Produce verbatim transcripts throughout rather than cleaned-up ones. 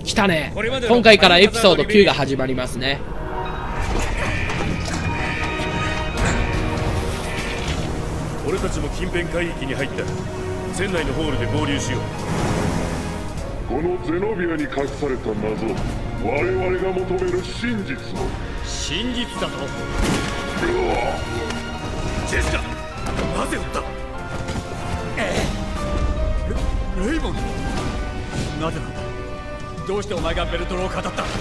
来たね。今回からエピソードきゅうが始まりますね。 俺たちも近辺海域に入った。船内のホールで合流しよう。 このゼノビアに隠された謎、我々が求める真実を。 真実だと。ジェシカ、なぜ撃った？ええ、レ、レイモンド。なぜなんだ？どうしてお前がベルトロを語った？どう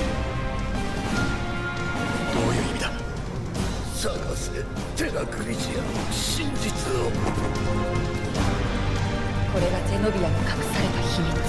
いう意味だ？ 探せ、テラクリジアの真実を。 これがゼノビアに隠された秘密。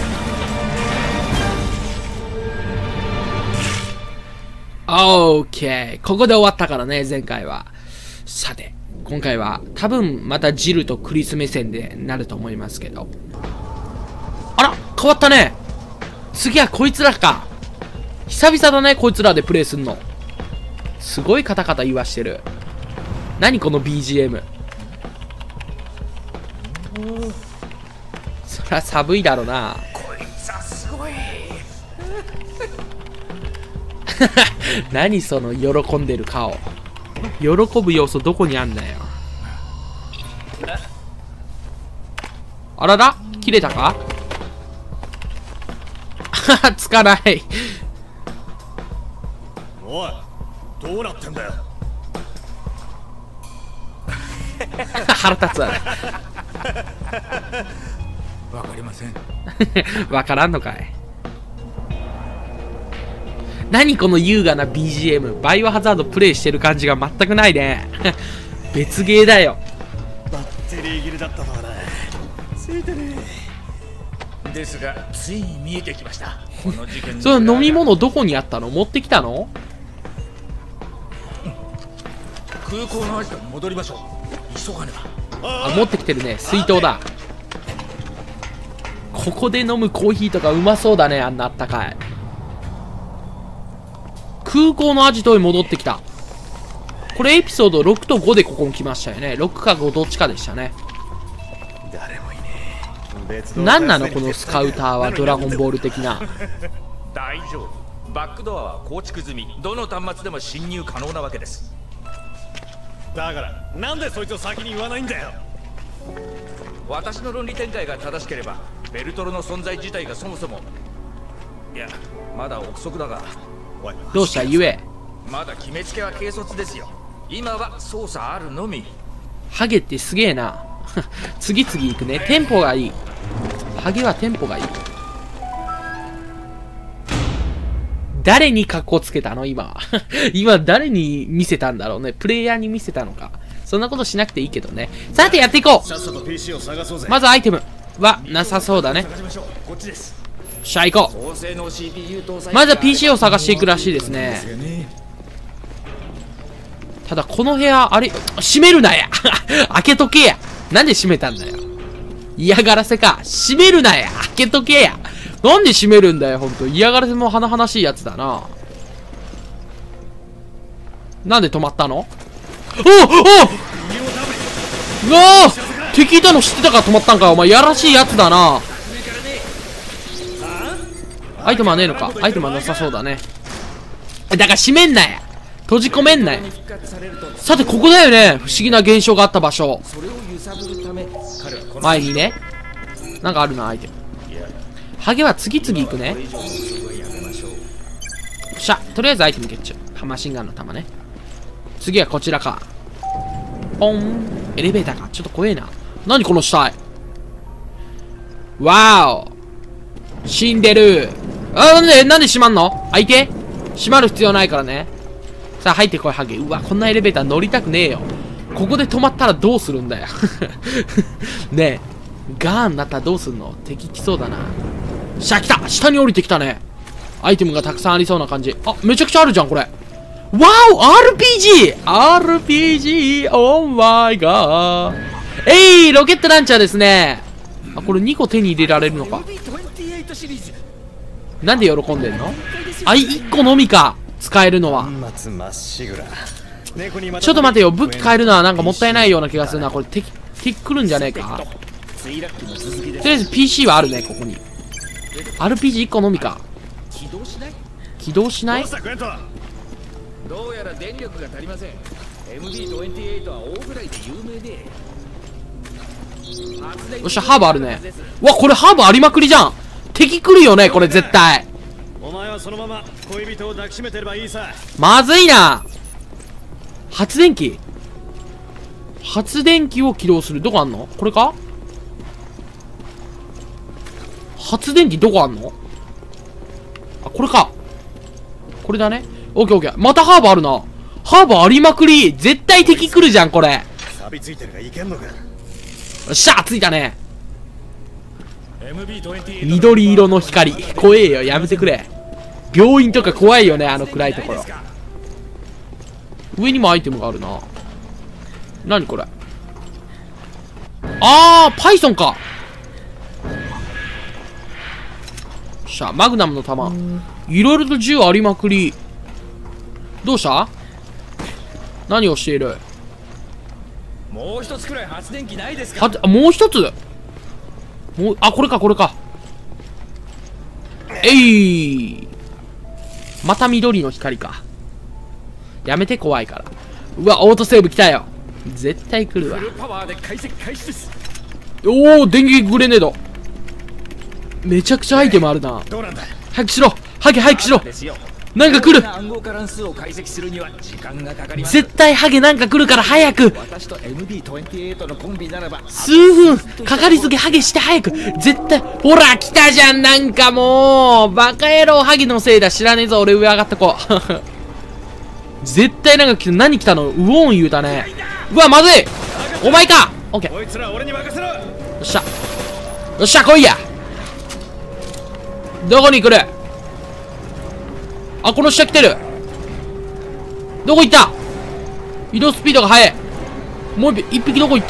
オーケー。ここで終わったからね、前回は。さて、今回は多分またジルとクリス目線でなると思いますけど。あら、変わったね。次はこいつらか。久々だね、こいつらでプレイすんの。すごいカタカタ言わしてる。何この ビージーエム。そりゃ寒いだろうな。 こいつはすごい。 何その喜んでる顔。喜ぶ要素どこにあんだよ。あらら、切れたか？つかない。 おい、どうなってんだよ。 腹立つわね。 わかりません。 わからんのかい。何この優雅な ビージーエム。バイオハザードプレイしてる感じが全くないね。別ゲーだよ。 バッテリー切れだったのかな。ついてねえ。ですが、ついに見えてきました。この事件のその飲み物どこにあったの？持ってきたの？ 空港のアジトに戻りましょう。急がねば。 あ、持ってきてるね。水筒だ。ここで飲むコーヒーとかうまそうだね。あんなあったかい。空港のアジトに戻ってきた。これエピソードろくとごでここに来ましたよね。ろくかごどっちかでしたね。 誰もいねえ。 何なのこのスカウターは。ドラゴンボール的な。 大丈夫。バックドアは構築済み。どの端末でも侵入可能なわけです。 だからなんでそいつを先に言わないんだよ。 私の論理展開が正しければベルトロの存在自体がそもそも、いや、まだ憶測だが。 どうした言え。 まだ決めつけは軽率ですよ。今は操作あるのみ。 ハゲってすげえな。次々行くね。テンポがいい。ハゲはテンポがいい。誰に格好つけたの今。今誰に見せたんだろうね。プレイヤーに見せたのか。そんなことしなくていいけどね。さてやっていこう。まずアイテムはなさそうだね。しゃあ行こう。まずは ピーシー を探していくらしいですね。ただこの部屋、あれ、閉めるなや。開けとけや。なんで閉めたんだよ。嫌がらせか。閉めるなや。開けとけや。なんで閉めるんだよ、ほんと。嫌がらせも華々しいやつだな。なんで止まったの？おおおうわー敵いたの知ってたから止まったんか。お前やらしいやつだな。アイテムはねえのか。アイテムはなさそうだね。だから閉めんなや。閉じ込めんなや。さてここだよね。不思議な現象があった場所。前にね。なんかあるな、アイテム。ハゲは次々行くね。よっしゃ。とりあえずアイテムゲッチュ。マシンガンの弾ね。次はこちらか。ポン。エレベーターか。ちょっと怖えな。何この死体。わーお。死んでる。あ、なんで、なんで閉まんの？開いて。閉まる必要ないからね。さあ入ってこい、ハゲ。うわ、こんなエレベーター乗りたくねえよ。ここで止まったらどうするんだよ。ねえ。ガーンになったらどうすんの？敵来そうだな。しゃ、来た！下に降りてきたね。アイテムがたくさんありそうな感じ。あ、めちゃくちゃあるじゃん、これ。わお アールピージー! アールピージー! オーマイガー。えい、ロケットランチャーですね。あ、これにこ手に入れられるのか。なんで喜んでんの？あ、いっこのみか。使えるのは。ちょっと待てよ。武器変えるのはなんかもったいないような気がするな。これ敵、敵来るんじゃねえか。とりあえず ピーシー はあるね、ここに。アールピージーいっ 個のみか。 起動しない？ 起動しない？ どうしたクエント？ どうやら電力が足りません。 エムビーにじゅうはち は大ぐらいで有名で。 よっしゃ、ハーブあるね。うわ、これハーブありまくりじゃん。敵来るよねこれ絶対。 お前はそのまま恋人を抱きしめてればいいさ。 まずいな。発電機発電機を起動する。どこあんの？これか？発電機どこあんの？あ、これか。これだね。オッケーオッケー。またハーブあるな。ハーブありまくり。絶対敵来るじゃんこれ。 錆びついてるがいけんのか。 よっしゃ、ついたね。 エムビーにじゅうはち緑色の光怖えよ。やめてくれ。病院とか怖いよねあの暗いところ。上にもアイテムがあるな。何これ。あーパイソンか。よっしゃ、マグナムの弾いろいろと銃ありまくり。どうした？何をしている？ もう一つくらい発電機ないですか？ はあ、もう一つもう、あ、これかこれか。えい、また緑の光か。やめて、怖いから。うわ、オートセーブ来たよ。絶対来るわ。 フルパワーで解析開始です。 おお、電撃グレネード。めちゃくちゃアイテムあるな。 どうなんだ。 早くしろハゲ、早くしろ。 ですよ。 なんか来る。 暗号化乱数を解析するには時間がかかります。 絶対ハゲなんか来るから早く。 私と エムビーにじゅうはち のコンビならば数分かかりすぎ。ハゲして早く。絶対。ほら来たじゃん。なんかもうバカ野郎。ハゲのせいだ。知らねえぞ。俺上上がってこう絶対なんか来た。何来たの？ウォン言うたね。うわ、まずい。お前か。オッケー。 こいつら俺に任せろ。 よっしゃよっしゃ、来いや。どこに来る？あ、この下来てる。どこ行った？移動スピードが速い。もう一匹、一匹どこ行った？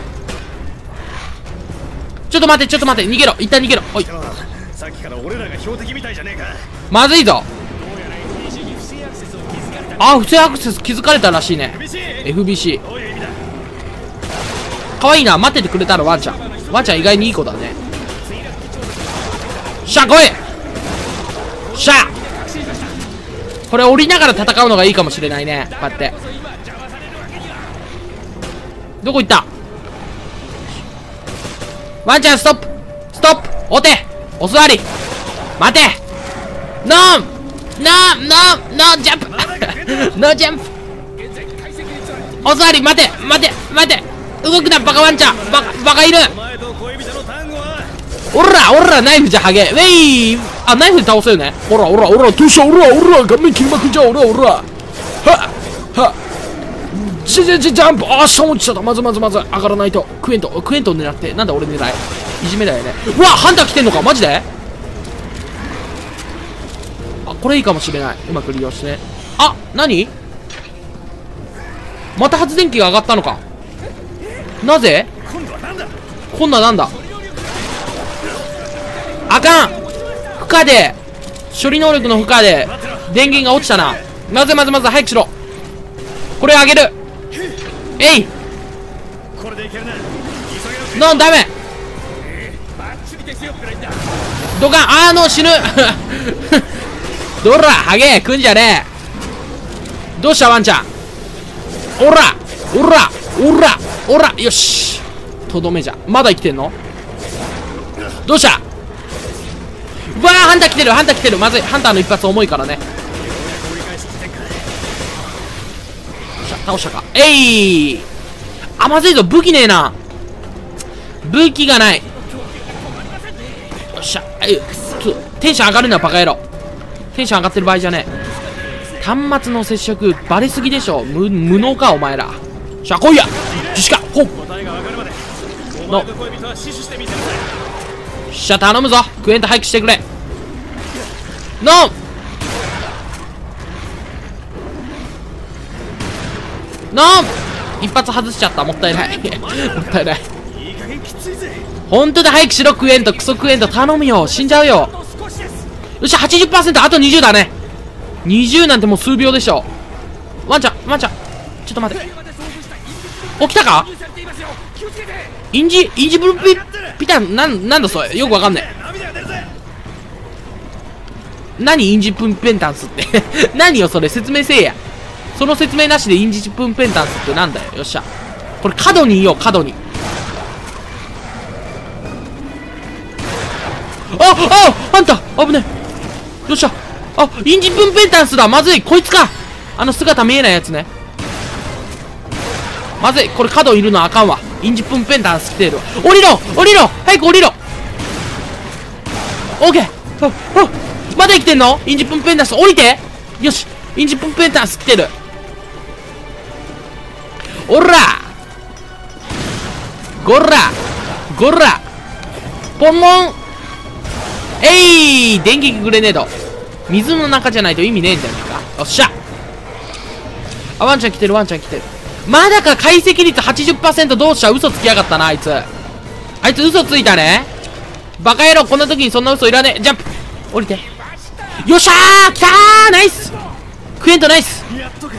ちょっと待って、ちょっと待って、逃げろ。一旦逃げろ。おい、 さっきから俺らが標的みたいじゃねえか。 まずいぞ。あ、不正アクセス気づかれたらしいね。 エフビーシー。 どういう意味だ。 かわいいな。待っててくれたらワンちゃん。ワンちゃん意外にいい子だね。しゃあ来い。しゃあこれ降りながら戦うのがいいかもしれないね。こうやって。どこ行った？ワンちゃんストップストップ。お手お座り。待て。ノーノーノーノージャンプノージャンプ。お座り。待て待て待て。動くなバカワンちゃん。バカバカいる。 お前と恋人の単語は。 おらおらナイフじゃハゲ。ウェイ。あ、ナイフで倒せるね。おらおらおら、どうした。おらおら、顔面切りまくっちゃう。おらおら。はっはっ。ジジジジャンプ。あー、下落ちちゃった。まずまずまず上がらないと。クエントクエント狙って。なんだ俺狙い。いじめだよね。うわ、ハンター来てんのかマジで。あ、これいいかもしれない。うまく利用してね。あ、何？また発電機が上がったのか。なぜ？ 今度はなんだ。 今度はなんだ。あかん。負荷で処理能力の負荷で電源が落ちたな。まずまずまず早くしろ。これあげる。えい。 これでいけるな。 ノンダメ。ドカン。あーの死ぬどらハゲ来んじゃねえ。どうしたワンちゃん。おらおらおらおら。よしとどめじゃ。まだ生きてんの？どうした。うわー、ハンター来てるハンター来てる。まずい。ハンターの一発重いからね。倒したか。えい。あ、まずいぞ。武器ねえな。武器がない。よっしゃ。えい、ちょテンション上がるなバカ野郎。テンション上がってる場合じゃねえ。端末の接触バレすぎでしょ。無無能かお前ら。しゃ来いや。自主か。ほっのしゃ頼むぞ。クエント早くしてくれ。ノンノン。一発外しちゃった。もったいないもったいない。ほんとだ。早くしろクエント。クソクエント頼むよ。死んじゃうよ。よっしゃ はちじゅっパーセント。 あとにじゅうだね。にじゅうなんてもう数秒でしょ。ワンちゃんワンちゃんちょっと待って。起きたか。インジインジブルピピタン。なんなんだそれ。よくわかんねえ。 何インジプンペンタンスって何よそれ、説明せえや。その説明なしでインジプンペンタンスってなんだよ。よっしゃ。これ角にいよう、角に。あああんた危ねえ。よっしゃ。あ、インジプンペンタンスだ。まずい。こいつか。あの姿見えないやつね。まずい。これ角いるのあかんわ。インジプンペンタンス来てるわ。降りろ降りろ早く降りろ。オーケー。ああまだ生きてんの？インジプンペンタンス降りて。よし。インジプンペンタンス来てる。おらごらごらポンモンえい電撃グレネード。水の中じゃないと意味ねえんじゃねえか。よっしゃ。あ、ワンちゃん来てるワンちゃん来てる。まだか。解析率 はちじゅっパーセント どうした。嘘つきやがったなあいつ。あいつ嘘ついたね。バカ野郎。こんな時にそんな嘘いらねえ。ジャンプ降りて。よっしゃー来たーナイスクエントナイス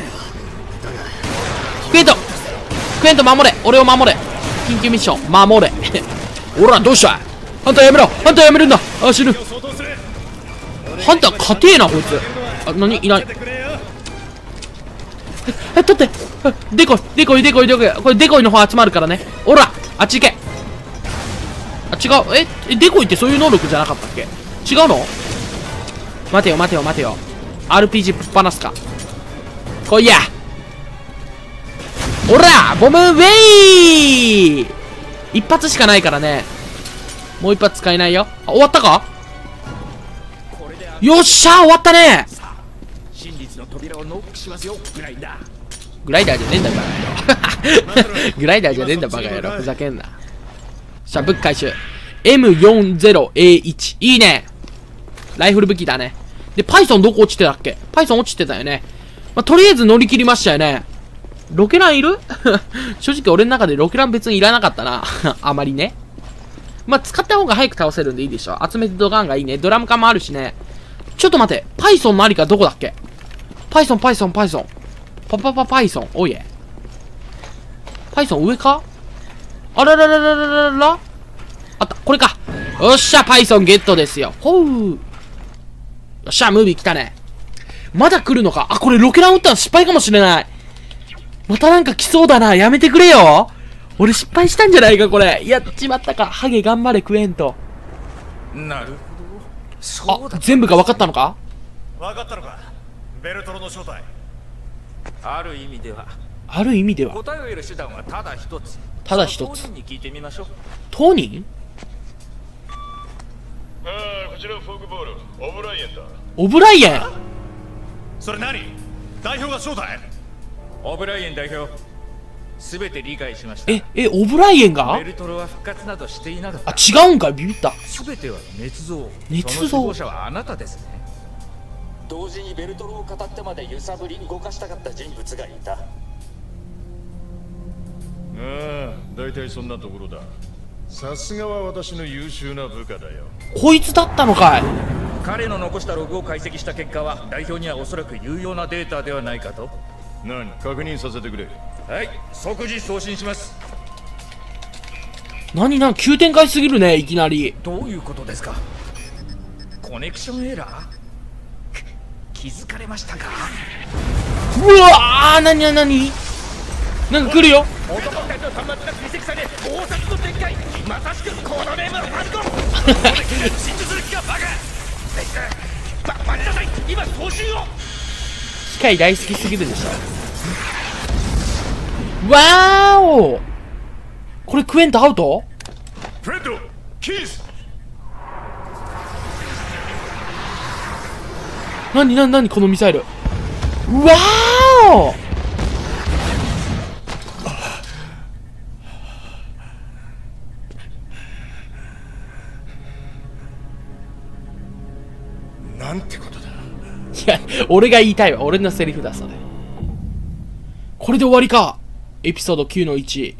クエントクエント守れ俺を守れ緊急ミッション守れおらどうしたハンターやめろハンターやめるんだあ死ぬハンター硬えなこいつあ何いないえ取ってデコイデコイデコイデコイこれデコイの方集まるからねおらあっち行けあ違うえデコイってそういう能力じゃなかったっけ違うの待てよ待てよ待てよ アールピージー ぶっ放すか来いやおらボムウェイ一発しかないからねもう一発使えないよあ終わったかよっしゃー終わったね真実の扉をノックしますよグライダーグライダーじゃねえんだバカ野郎グライダーじゃねえんだバカ野郎ふざけんなさあ武器回収 エムよんじゅうエーワン いいねライフル武器だねでパイソンどこ落ちてたっけパイソン落ちてたよねまあ、とりあえず乗り切りましたよねロケランいる正直俺の中でロケラン別にいらなかったなあまりねまあ、使った方が早く倒せるんでいいでしょ集めてドガンがいいねドラム缶もあるしねちょっと待ってパイソンのありかどこだっけパイソンパイソンパイソンパパパパイソンおいえパイソン上かあらららららららあったこれかよっしゃパイソンゲットですよほうよっしゃムービー来たねまだ来るのかあこれロケラン撃ったの失敗かもしれないまたなんか来そうだなやめてくれよ俺失敗したんじゃないかこれやっちまったかハゲ頑張れクエントなるほどそうだあ全部が分かったのか分かったのかベルトロの正体ある意味ではある意味では答えを得る手段はただ一つただ一つ当人に聞いてみましょう当人ああこちらフォークボールオブライエンだオブライエンそれ何代表が正体オブライエン代表すべて理解しましたええオブライエンがベルトロは復活などしていなかっあた違うんかいビビったすべては捏造捏造その首謀者はあなたですね同時にベルトロを語ってまで揺さぶり動かしたかった人物がいた。 ああ大体そんなところださすがは私の優秀な部下だよこいつだったのかい彼の残したログを解析した結果は代表にはおそらく有用なデータではないかと何確認させてくれはい即時送信します何なん急展開すぎるねいきなりどういうことですかコネクションエラー気づかれましたかうわーなになになになんか来るよ男たちの端末が追跡され大殺の展開まさしくこのネームのファンコン真実する気がバカば待ちなさい今送信を機械大好きすぎるでしょわーおこれクエントアウトフレッドキースなになになにこのミサイルわーおなんてことだいや俺が言いたいわ俺のセリフだそれこれで終わりかエピソードきゅうのいち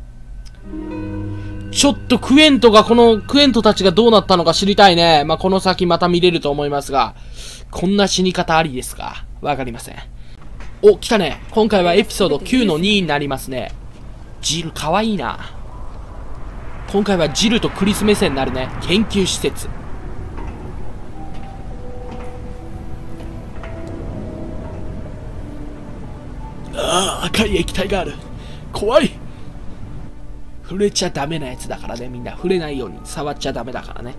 ちょっとクエントがこのクエントたちがどうなったのか知りたいねまあ、この先また見れると思いますがこんな死に方ありですかわかりませんお来たね今回はエピソードきゅうのにになりますねジルかわいいな今回はジルとクリス目線になるね研究施設ああ、赤い液体がある。怖い。触れちゃダメなやつだからね、みんな。触れないように。触っちゃダメだからね。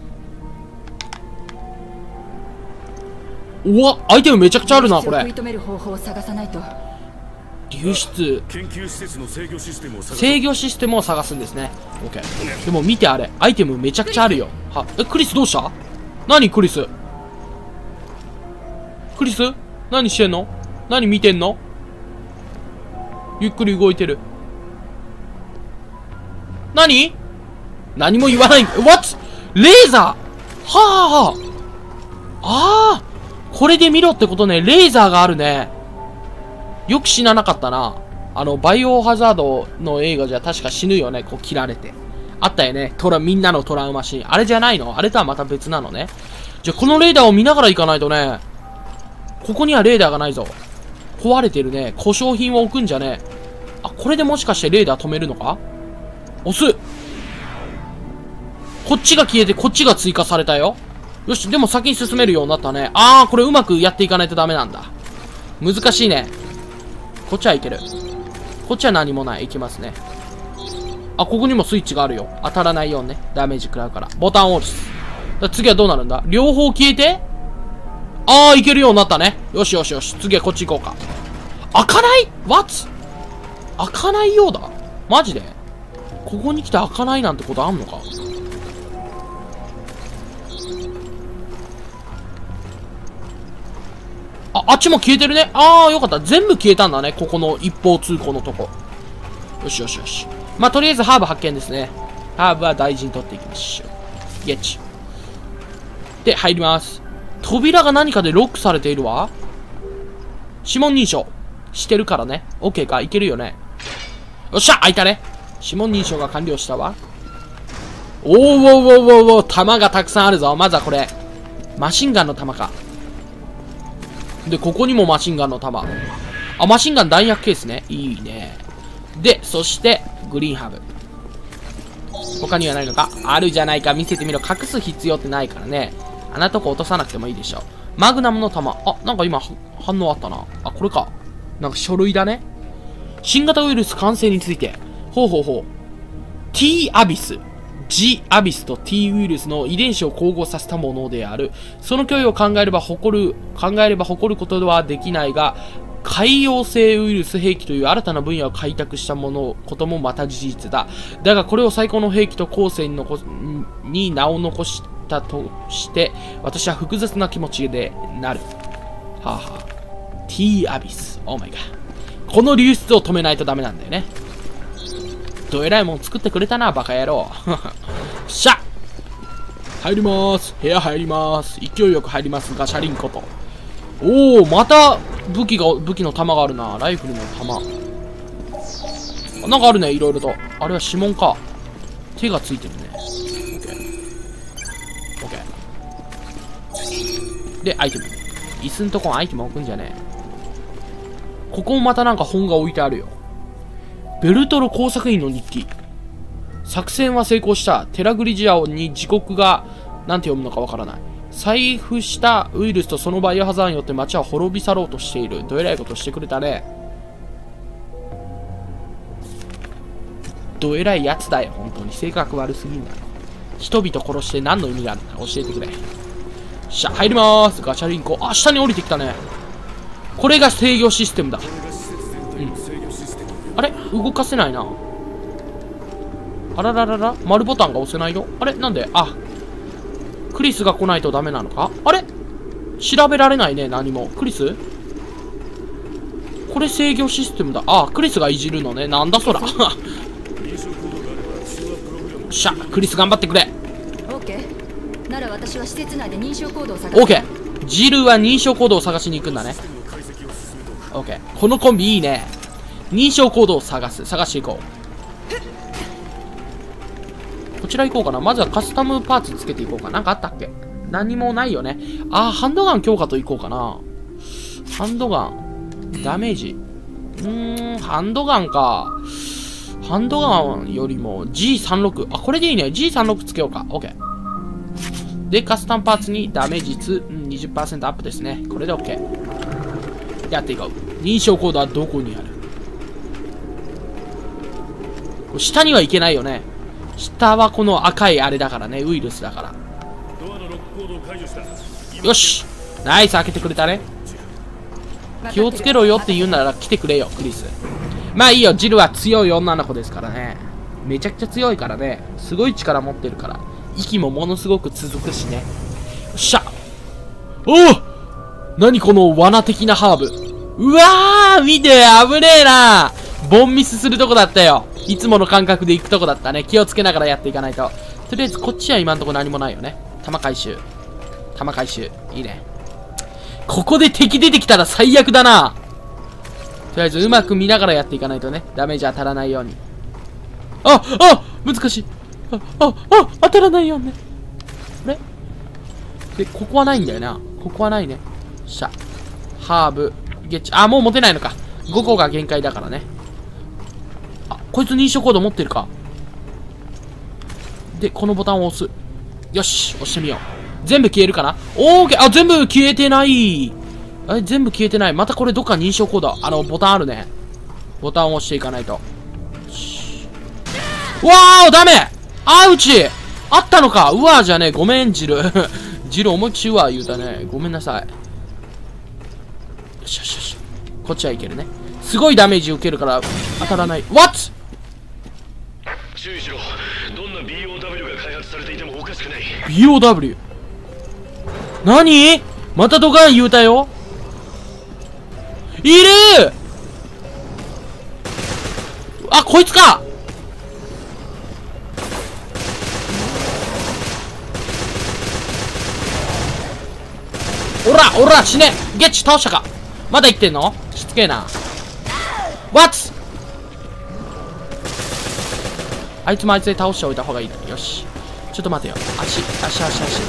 うわ、アイテムめちゃくちゃあるな、これ。 食い止める方法を探さないと。 流出。 研究施設の制御システムを探す。 制御システムを探すんですね。オッケー。でも見てあれ。アイテムめちゃくちゃあるよ。は、え、クリスどうした？何クリス？クリス？何してんの？何見てんの？ゆっくり動いてる。何？何も言わない。What？ レーザー？はあはあ。ああ。これで見ろってことね。レーザーがあるね。よく死ななかったな。あの、バイオハザードの映画じゃ確か死ぬよね。こう切られて。あったよね。トラ、みんなのトラウマシーン。あれじゃないの？あれとはまた別なのね。じゃあこのレーダーを見ながら行かないとね。ここにはレーダーがないぞ。壊れてるね。故障品を置くんじゃねえ。あ、これでもしかしてレーダー止めるのか？押す。こっちが消えてこっちが追加されたよ。よし、でも先に進めるようになったね。あー、これうまくやっていかないとダメなんだ。難しいね。こっちはいける。こっちは何もない。いきますね。あ、ここにもスイッチがあるよ。当たらないようにね。ダメージ食らうから。ボタンを押す。だ次はどうなるんだ？両方消えて？あー、いけるようになったね。よしよしよし。次はこっち行こうか。開かない？ What？ 開かないようだ。マジで？ここに来て開かないなんてことあんのか？あ、あっちも消えてるね。あー、よかった。全部消えたんだね。ここの一方通行のとこ。よしよしよし。まあ、とりあえずハーブ発見ですね。ハーブは大事に取っていきましょう。ゲッチ。で、入ります。扉が何かでロックされているわ。指紋認証。してるからね。OK か。いけるよね。よっしゃ開いたね。指紋認証が完了したわ。おーおーおーおーおー弾がたくさんあるぞ。まずはこれ。マシンガンの弾か。で、ここにもマシンガンの弾。あ、マシンガン弾薬ケースね。いいね。で、そして、グリーンハーブ。他にはないのか？あるじゃないか。見せてみろ。隠す必要ってないからね。あんなとこ落とさなくてもいいでしょ。マグナムの弾。あ、なんか今、反応あったな。あ、これか。なんか書類だね。新型ウイルス感染について。ほうほうほう。T アビス。G アビスと T ウイルスの遺伝子を混合させたものである。その脅威を考えれば誇る、考えれば誇ることはできないが、海洋性ウイルス兵器という新たな分野を開拓したもの、こともまた事実だ。だがこれを最高の兵器と後世に残に名を残したとして、私は複雑な気持ちでなる。はあ、はあ、T アビス。オーマイガー。この流出を止めないとダメなんだよね。どえらいもん作ってくれたな、バカ野郎。しゃ入りまーす。部屋入りまーす。勢いよく入ります。ガシャリンコと。おー、また武器が、武器の弾があるな。ライフルの弾。なんかあるね、いろいろと。あれは指紋か。手がついてるね。オッケー。オッケー。で、アイテム。椅子んとこアイテム置くんじゃねえ。ここもまたなんか本が置いてあるよ。ベルトロ工作員の日記。作戦は成功した。テラグリジアオに時刻が、なんて読むのかわからない。細工したウイルスとそのバイオハザードによって街は滅び去ろうとしている。どえらいことしてくれたね。どえらいやつだよ、本当に。性格悪すぎんだよ。人々殺して何の意味があるんだ。教えてくれ。しゃ、入りまーす。ガチャリンコ。あ、下に降りてきたね。これが制御システムだ。うん。あれ動かせないな。あらららら丸ボタンが押せないよ。あれなんであ、クリスが来ないとダメなのか？あれ調べられないね、何も。クリスこれ制御システムだ。あ、クリスがいじるのね。なんだそら。しゃ、クリス頑張ってくれ。 オッケー。なら私は施設内で認証コードを探す。 オッケー。ジルは認証コードを探しに行くんだね。オッケー。このコンビいいね。認証コードを探す。探していこう。こちら行こうかな。まずはカスタムパーツつけていこうか。なんかあったっけ？何もないよね。あー、ハンドガン強化といこうかな。ハンドガン。ダメージ。うーん、ハンドガンか。ハンドガンよりも ジーさんじゅうろく。あ、これでいいね。ジーさんじゅうろく つけようか。OK。で、カスタムパーツにダメージ率 にじゅっパーセント アップですね。これで OK。やっていこう。 認証コードはどこにある？これ下には行けないよね。下はこの赤いあれだからね。ウイルスだから。 ドアのロックコードを解除した。 よし、ナイス、開けてくれたね。気をつけろよって言うなら来てくれよ、クリス。まあいいよ、ジルは強い女の子ですからね。めちゃくちゃ強いからね。すごい力持ってるから。息もものすごく続くしね。よっしゃ。おお、何この罠的なハーブ。うわー、見て、危ねえな。ボンミスするとこだったよ。いつもの感覚で行くとこだったね。気をつけながらやっていかないと。とりあえずこっちは今んとこ何もないよね。弾回収。弾回収。いいね。ここで敵出てきたら最悪だな。とりあえずうまく見ながらやっていかないとね。ダメージ当たらないように。ああ難しい。あ、あ、あ、当たらないようにね。あれで、ここはないんだよな。ここはないね。よっしゃ。ハーブ、ゲッチ。あ、もう持てないのか。ごこが限界だからね。あ、こいつ認証コード持ってるか。で、このボタンを押す。よし、押してみよう。全部消えるかな？オーケー。あ、全部消えてない。あれ、全部消えてない。またこれどっか認証コード。あの、ボタンあるね。ボタンを押していかないと。わーお、ダメ！あうち！あったのか！うわーじゃねえ。ごめん、ジル。ジル思いっきしうわー言うたね。ごめんなさい。よしよしよし。こっちはいけるね。すごいダメージ受けるから当たらない。What？ 注意しろ。どんな ビーオーダブリュー が開発されていてもおかしくない。 ビーオーダブリュー？ 何？またドカン言うたよ。いる！あ、こいつか！おらおら死ね！ゲッチ倒したか？まだ生きてんの？しつけえな。What？ あいつもあいつで倒しておいた方がいい。よし。ちょっと待てよ。足、足、足、足。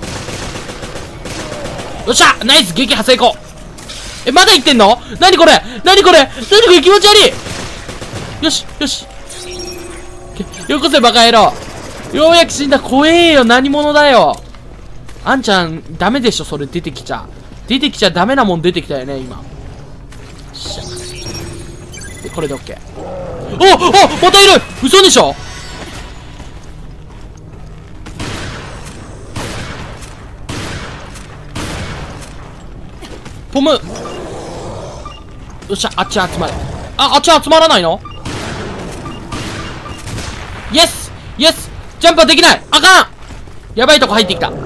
よっしゃナイス撃破成功。え、まだ生きてんの？なにこれ？なにこれ？なにこれ？気持ち悪い！よし、よし。よこせバカ野郎。ようやく死んだ。怖えよ。何者だよ。あんちゃん、ダメでしょ、それ出てきちゃ。出てきちゃダメなもん出てきたよね、今。しゃ。で、これで OK。おおまたいる！嘘でしょ？ポム！よっしゃ、あっち集まれ。あ、あっち集まらないの？イエス！イエス！ジャンプはできない！あかん！やばいとこ入ってきた。あかん！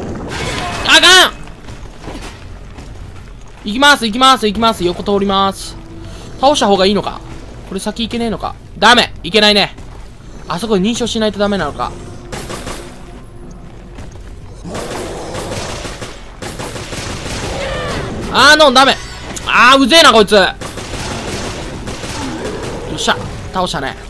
行きます、行きます、行きます。横通ります。倒した方がいいのか？これ先行けねえのか？ダメ！行けないね。あそこで認証しないとダメなのか。あーの、ダメ！あー、うぜえな、こいつ！よっしゃ、倒したね。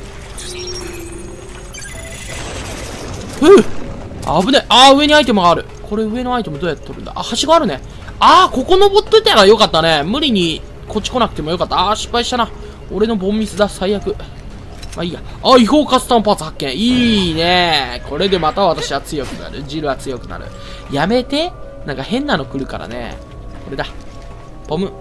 ふう！危ねえ。あー、上にアイテムがある。これ上のアイテムどうやって取るんだ？あ、はしごあるね。あー、ここ登ってたらよかったね。無理にこっち来なくてもよかった。あー、失敗したな。俺のボンミスだ。最悪。まあいいや。あ、違法カスタムパーツ発見。いいね。これでまた私は強くなる。ジルは強くなる。やめて。なんか変なの来るからね。これだ。ポム。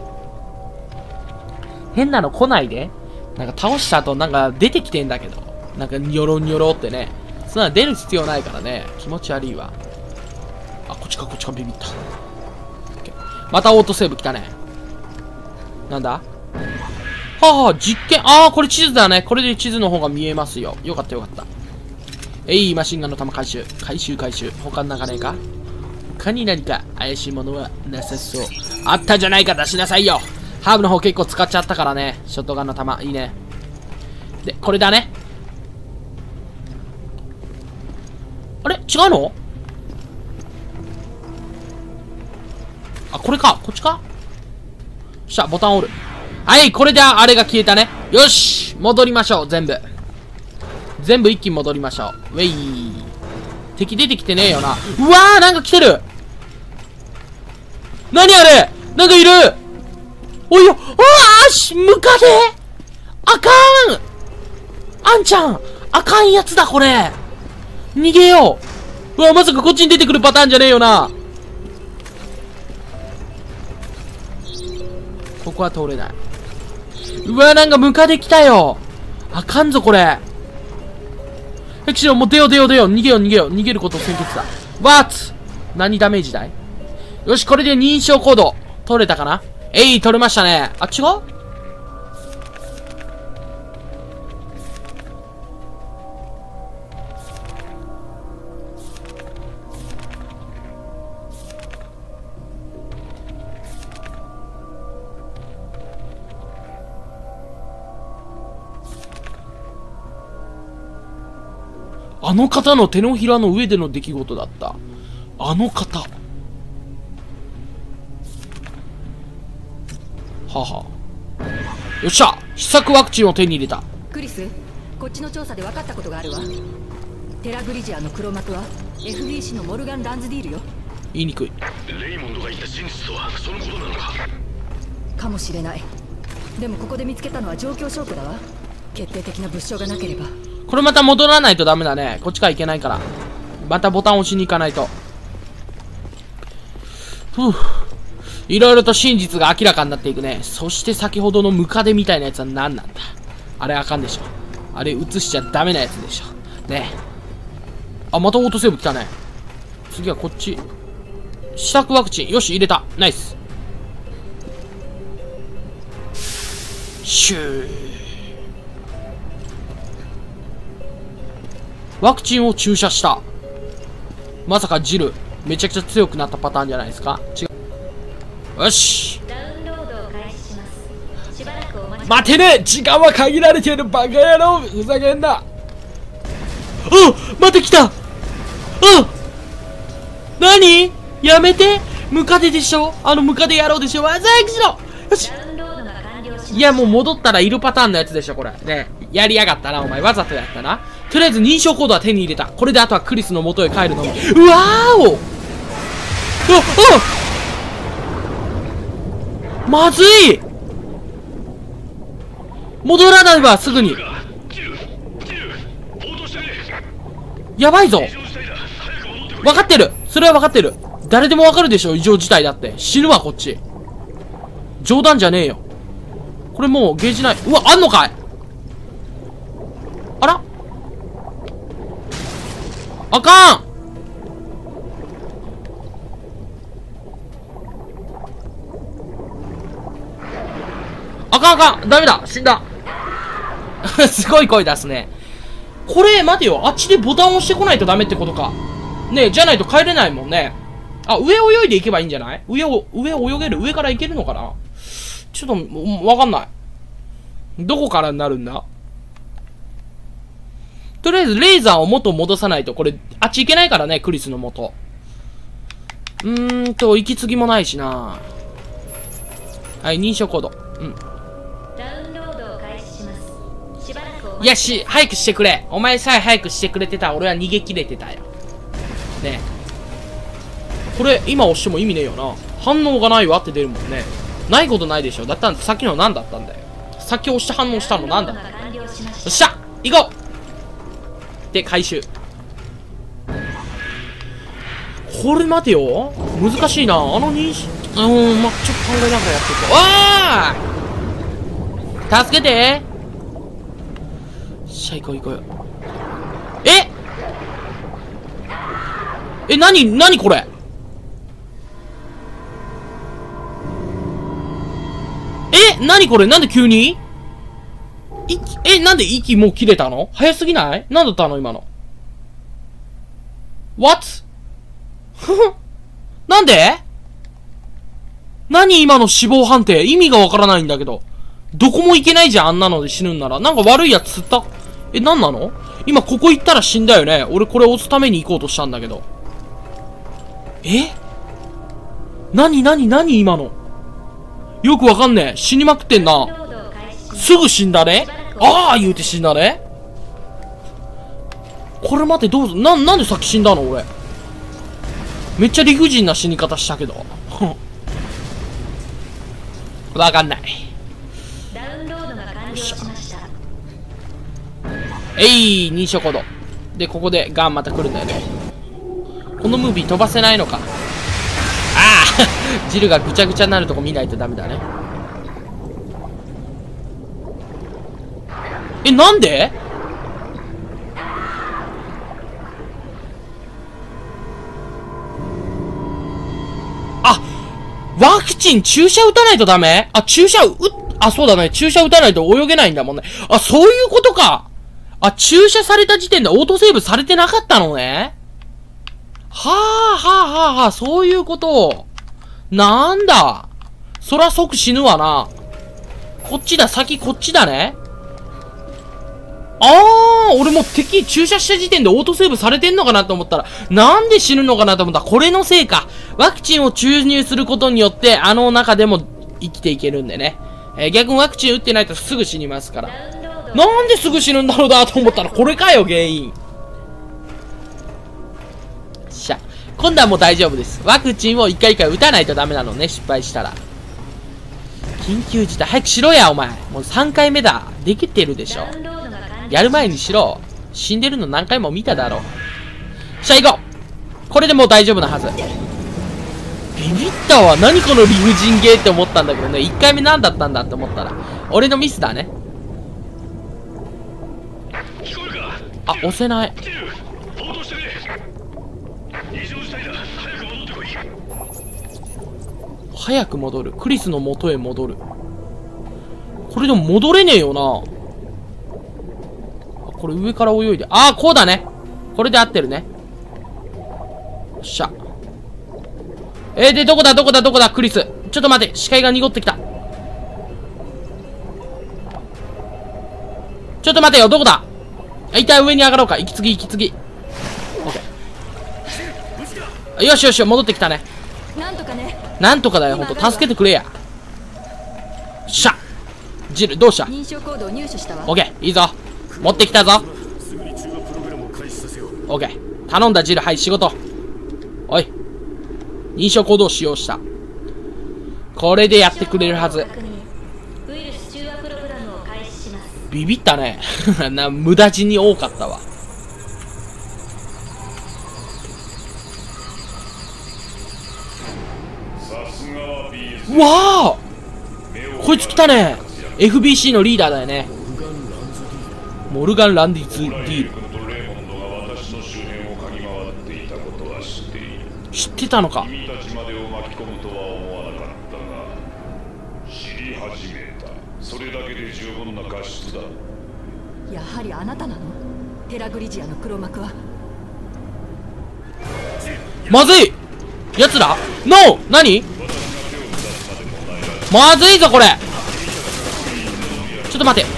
変なの来ないで。なんか倒した後なんか出てきてんだけど。なんかニョロニョロってね。そんな出る必要ないからね。気持ち悪いわ。あ、こっちかこっちかビビった。またオートセーブ来たね。なんだ？はあはあ、実験。ああ、これ地図だね。これで地図の方が見えますよ。よかったよかった。えい、マシンガンの弾回収。回収回収。他なんかねえか？他に何か怪しいものはなさそう。あったじゃないか、出しなさいよ。ハーブの方結構使っちゃったからね。ショットガンの弾。いいね。で、これだね。あれ違うの？あ、これか。こっちか？しゃ、ボタン折る。はい、これであれが消えたね。よし戻りましょう、全部。全部一気に戻りましょう。ウェイ。敵出てきてねえよな。うわー、なんか来てる。何あれ？なんかいる。おいよ、あーし、ムカデ。あかん。あんちゃん、あかんやつだ、これ。逃げよう。うわ、まさかこっちに出てくるパターンじゃねえよな。ここは通れない。 うわ、なんかムカデ来たよ。あかんぞ、これ。ヘキシロン、もう出よう出よう出よう。逃げよう逃げよう。逃げることを先決だ。わっつ何ダメージだい？よし、これで認証コード。取れたかな？えい、取れましたね。あ、違う？あの方の手のひらの上での出来事だった。あの方。はは。よっしゃ、試作ワクチンを手に入れた。 クリス、こっちの調査で分かったことがあるわ。テラグリジアの黒幕は エフビーシー のモルガン・ランズディールよ。 言いにくい。 レイモンドが言った真実とはそのことなのか。 かもしれない。でもここで見つけたのは状況証拠だわ。決定的な物証がなければ。 これまた戻らないとダメだね。こっちから行けないから。またボタン押しに行かないと。ふぅ。いろいろと真実が明らかになっていくね。そして先ほどのムカデみたいなやつは何なんだ。あれあかんでしょ。あれ映しちゃダメなやつでしょ。ね。あ、またオートセーブ来たね。次はこっち。試作ワクチン。よし、入れた。ナイス。シュー。ワクチンを注射した。まさかジル、めちゃくちゃ強くなったパターンじゃないですか。違う。よし。待てねえ、時間は限られている、バカ野郎。ふざけんな。うん、待ってきた。うん、何やめて。ムカデでしょ、あのムカデ野郎でしょ。わざわしろ。よし。いや、もう戻ったらいるパターンのやつでしょ、これ。ね、やりやがったな、お前。わざとやったな。とりあえず認証コードは手に入れた。これであとはクリスの元へ帰るのみ。うわーお。あ、あ、まずい。戻らないわ、すぐに。やばいぞ。分かってる。それは分かってる。誰でも分かるでしょ、異常事態だって。死ぬわ、こっち。冗談じゃねえよ。これもうゲージない。うわ、あんのかい。あら、あかん。あかんあかん。ダメだ。死んだ。すごい声出すね。これ、待てよ。あっちでボタンを押してこないとダメってことか。ねえ、じゃないと帰れないもんね。あ、上泳いでいけばいいんじゃない？上を、上泳げる？上から行けるのかな？ちょっと、わかんない。どこからになるんだ？とりあえず、レーザーを元戻さないと、これ、あっち行けないからね、クリスの元。うーんと、息継ぎもないしな。はい、認証コード。うん。 ダウンロードを開始します。しばらくお待ち。 いやし、早くしてくれ。お前さえ早くしてくれてたら、俺は逃げ切れてたよ。ねえ。これ、今押しても意味ねえよな。反応がないわって出るもんね。ないことないでしょ。だったらさっきの何だったんだよ。さっき押して反応したの何だったんだよ。よっしゃ行こうで、回収。これ待てよ。難しいな。あの認識、うーん、ま、ちょっと考えながらやっていこう。わー助けて。しゃ、行こう行こうよ。ええ、なに、なにこれ。え、なにこれ、なんで急に息、え、なんで息もう切れたの？早すぎない？なんだったの今の。What？ なんで？何今の死亡判定？意味がわからないんだけど。どこも行けないじゃん、あんなので死ぬんなら。なんか悪いやつ釣った？え、なんなの？今ここ行ったら死んだよね。俺これ押すために行こうとしたんだけど。え？何何何今の。よくわかんねえ。死にまくってんな。すぐ死んだね。ああ言うて死んだね。これ待って、どうぞ。な、なんでさっき死んだの俺。めっちゃ理不尽な死に方したけど。わかんない。 ダウンロードが完了しました。 えい、認証コード。で、ここでガンまた来るんだよね。このムービー飛ばせないのか。ああジルがぐちゃぐちゃになるとこ見ないとダメだね。 え、なんで？あ、ワクチン注射打たないとダメ？あ、注射打、あ、そうだね。注射打たないと泳げないんだもんね。あ、そういうことか。あ、注射された時点でオートセーブされてなかったのね。はあ、はあ、はあ、はあ、そういうこと。なんだ。そら即死ぬわな。こっちだ、先こっちだね。あー、俺もう敵注射した時点でオートセーブされてんのかなと思ったら、なんで死ぬのかなと思ったら、これのせいか。ワクチンを注入することによって、あの中でも生きていけるんでね。えー、逆にワクチン打ってないとすぐ死にますから。なんですぐ死ぬんだろうなと思ったら、これかよ、原因。しゃ。今度はもう大丈夫です。ワクチンを一回一回打たないとダメなのね、失敗したら。緊急事態、早くしろや、お前。もうさんかいめだ。できてるでしょ。やる前にしろ。死んでるの何回も見ただろう。しゃ、行こう。これでもう大丈夫なはず。ビビったわ。何この理不尽ゲーって思ったんだけどね。いっかいめ何だったんだって思ったら。俺のミスだね。あ、押せない。早く戻る。クリスの元へ戻る。これでも戻れねえよな。これ上から泳いで。ああ、こうだね。これで合ってるね。よっしゃ。えー、で、どこだどこだどこだクリス。ちょっと待って。視界が濁ってきた。ちょっと待てよ。どこだ？一旦上に上がろうか。息継ぎ息継ぎ。オッケー。よしよしよ、戻ってきたね。 なんとかね。 なんとかだよ、ほんと。助けてくれや。しゃ。ジル、どうした？ 認証コードを入手したわ。 オッケー、いいぞ。持ってきたぞ。オッケー。頼んだジル、はい、仕事。おい。認証コードを使用した。これでやってくれるはず。ビビったね。な、無駄死に多かったわ。わあ！こいつ来たね。エフビーシー のリーダーだよね。モルガン・ランディズ・ディール。知ってたのか。 やはりあなたなの？テラグリジアの黒幕は。 まずい！奴ら？ノー！何？まずいぞこれ。ちょっと待て。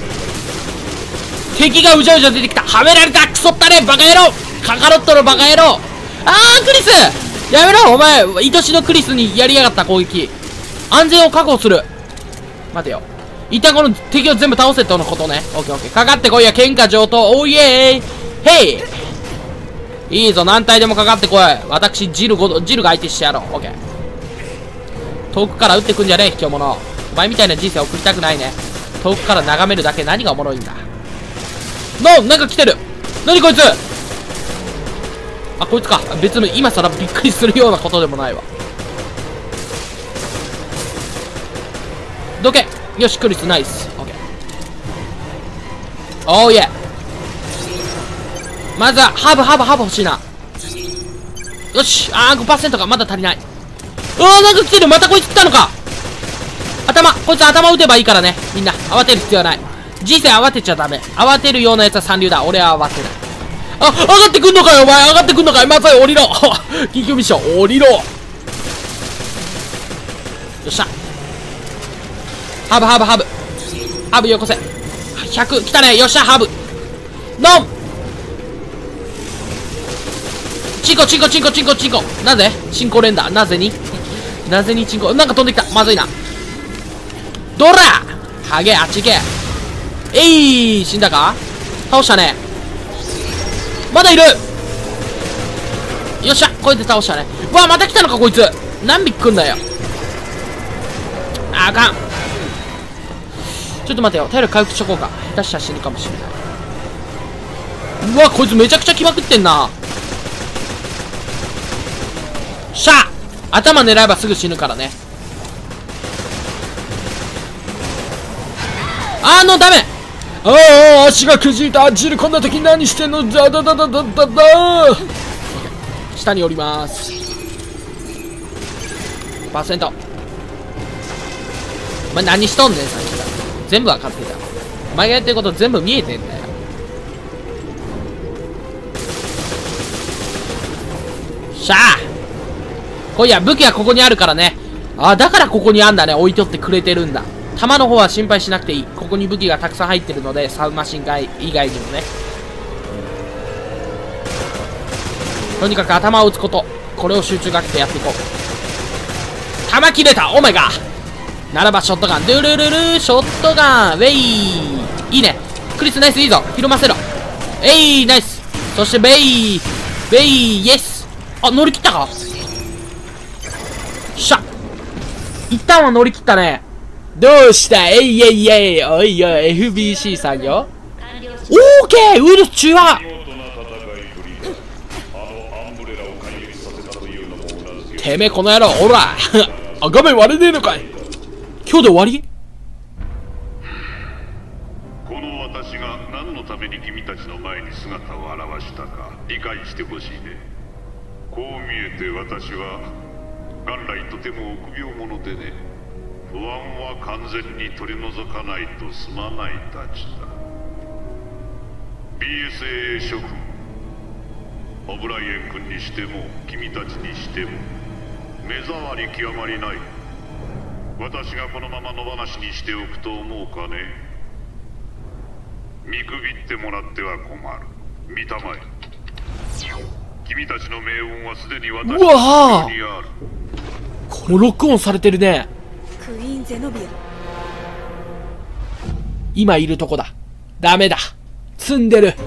敵がうじゃうじゃ出てきた。はめられた。クソったれバカ野郎。カカロットのバカ野郎。あークリスやめろお前。愛しのクリスにやりやがった攻撃。安全を確保する。待てよ。一旦この敵を全部倒せとのことね。オッケーオッケー。かかってこいや。喧嘩上等。おーイエーイ。ヘイ。いいぞ。何体でもかかってこい。私ジルごジルが相手してやろう。オッケー。遠くから撃ってくんじゃねえ卑怯者。お前みたいな人生送りたくないね。遠くから眺めるだけ。何がおもろいんだ。のなんか来てる。何こいつ。あ、こいつか。別に今更びっくりするようなことでもないわ。どけ。よしクリスナイス。オッケー。おーイエー。まずはハーブハーブハーブ欲しいな。よし。あー ごパーセント か。まだ足りない。うわーなんか来てる。またこいつ来たのか。頭こいつ頭打てばいいからね。みんな慌てる必要はない。人生慌てちゃダメ。慌てるようなやつは三流だ。俺は慌てない。あ、上がってくんのかよお前。上がってくんのかい。まずい降りろ。緊急ミッション降りろ。よっしゃ。ハーブハーブハーブハーブよこせ。ひゃく来たね。よっしゃハーブノンチンコチンコチンコチンコチンコ。なぜチンコ連打。なぜになぜにチンコ。なんか飛んできた。まずいな。ドラハゲあっち行け。えい死んだか。倒したね。まだいる。よっしゃこいつ倒したね。うわまた来たのかこいつ。何匹来んだよ。ああかん。ちょっと待てよ。体力回復しとこうか。下手したら死ぬかもしれない。うわこいつめちゃくちゃ来まくってんな。しゃあ頭狙えばすぐ死ぬからね。あーのダメ。 ああ、足がくじいた。ジルこんな時何してんの。だだだだだだだ。下に降ります。パーセント。お前何しとんねん、さっきから。全部わかってた。お前がやってること全部見えてんだよ。しゃあ、こいや、武器はここにあるからね。あ、だからここにあんだね。置いとってくれてるんだ。弾の方は心配しなくていい。ここに武器がたくさん入ってるので、サブマシンガン以外にもね。とにかく頭を打つこと。これを集中かけてやっていこう。弾切れた。オーマイガー。ならばショットガン。ドゥルルルショットガン。ウェイ。いいね。クリスナイス、いいぞ。ひろませろ。えい、ナイス。そしてベイ。ベイ、イエス。あ、乗り切ったか。しゃ。一旦は乗り切ったね。どうしたえいえいえい。おいおい、エフビーシー さんよ。オーケー、ウルフ中は。てめえこの野郎、おら。あ、画面割れねえのかい。今日で終わり。 この私が何のために君たちの前に姿を現したか理解してほしいね。こう見えて私は元来とても臆病者でね、不安は完全に取り除かないと済まないたちだ。 ビーエスエー 諸君、オブライエン君にしても君たちにしても目障り極まりない。私がこのまま野放しにしておくと思うかね。見くびってもらっては困る。見たまえ。君たちの命運はすでに私の手にある。 これロックオンされてるね。 クイーンゼノビア。 今いるとこだ。ダメだ。積んでる。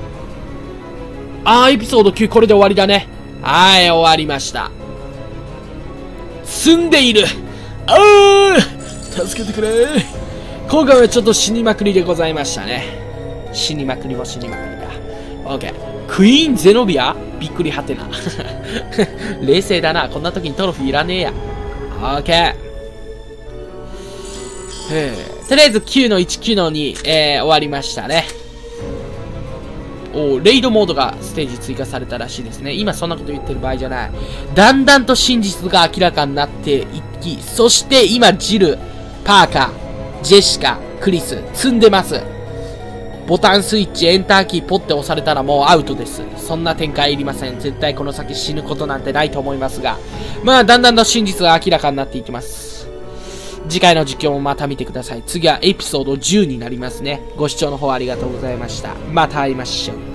あー、エピソードきゅうこれで終わりだね。はい、終わりました。積んでいる。あー、助けてくれ。今回はちょっと死にまくりでございましたね。死にまくりも死にまくりだ。オッケー。クイーンゼノビアびっくりはてな。冷静だな。こんな時にトロフィーいらねえや。オッケー。とりあえずきゅうのいち、きゅうのに、えー、終わりましたね。おー、レイドモードがステージ追加されたらしいですね。今そんなこと言ってる場合じゃない。だんだんと真実が明らかになっていき、そして今ジル、パーカー、ジェシカ、クリス、積んでます。ボタンスイッチ、エンターキーポッて押されたらもうアウトです。そんな展開いりません。絶対この先死ぬことなんてないと思いますが。まあ、だんだんと真実が明らかになっていきます。次回の実況もまた見てください。次はエピソードじゅうになりますね。ご視聴の方ありがとうございました。また会いましょう。